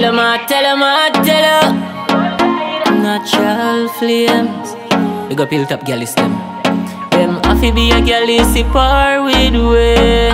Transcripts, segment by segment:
Tell 'em I tell 'em I tell 'em. Natural flames. We go build up girl is them. Them happy be a girl is the par with way.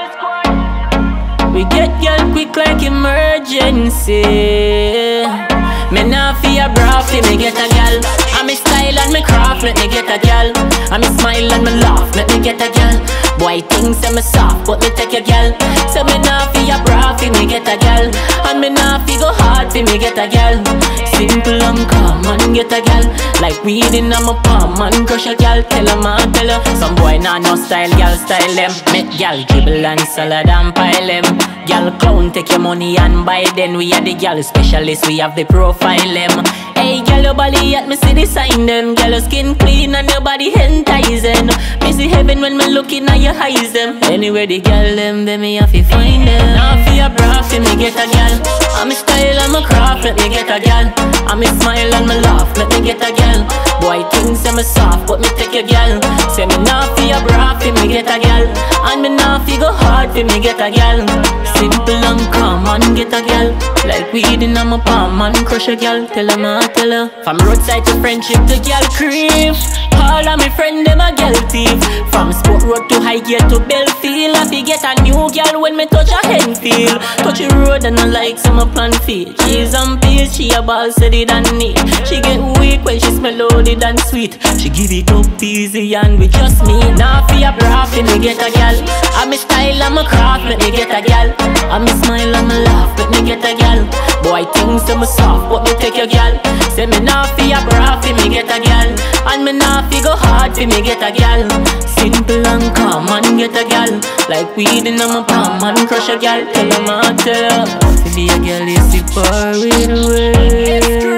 We get girl quick like emergency. Me nah fear bra fi me get a gal. And me style and me craft let me get a gal. And me smile and me laugh let me get a gal. Boy things say me soft but me take a gal. So me nah fear bra fi me get a gal. And me nah fi go hard fi me get a gal. Simple and calm and get a gal. Like weed in my palm and crush a gal. Tell 'em I tell her. Some boy nah no style, gal style them. Make gal dribble and salad and pile them. Gal clown take your money and buy then. We are the gal specialists, we have the profile them. Hey gal your body at me see the sign them. Gal your skin clean and your body enticing. Me see heaven when me looking at your eyes them. Anywhere the gal them, then me have to find them. Now for your bra fi me get a gal. And me style and my craft let me get a gal. And me smile and me laugh let me get a gal. Boy things say me soft but me take a gal. Say me now for your bra fi me get a gal. And me now fi go hard fi me get a gal. Simple and calm and get a gal. Like weed in my palm and crush a gal. Tell 'em I tell her. From roadside to friendship to gal cream. All of my friend them a gal thief. From Sport Road to High Gate to Belfield. I fi get a new gal when me touch a Henfield. Touch the road and I like some up on feet. Cheese and peas, she a ball said it and neat. She get weak when she smell loaded and sweet. She give it up easy and we just me. Now fi a bra fi me get a gal. And me style and my craft let me get a gal. And me smile and me laugh let me get a gal. Boy things say me soft but me take a gal. Say me now fi a bra fi me get a gal. And me now fi go hard fi me get a gal. Simple and calm and get a gal. Like weed in my palm and crush a gal. Tell 'em I tell her. To be a gal is the far way.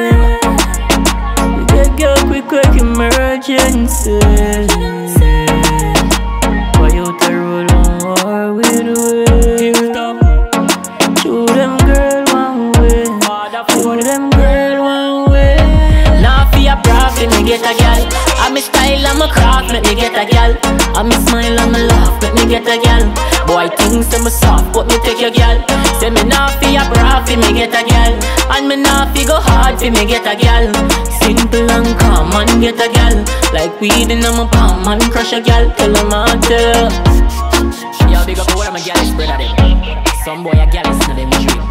We get girl quick like emergency. Why you to roll on war with way? Shoot them girl one way. Shoot them girl one way. Now fi a bra fi me get a gal. And me style and my craft let me get a gal. And me smile and me laugh let me get a gal. Boy things say me soft but me take a gal. Say me now fi a bra fi me get a gal. And me now fi go hard fi me get a gal. Simple and calm and get a gal. Like weed in my palm and crush a gal. Tell 'em I tell her. Yo big up all of my gal is brother them. Some boy a gal is in them dream.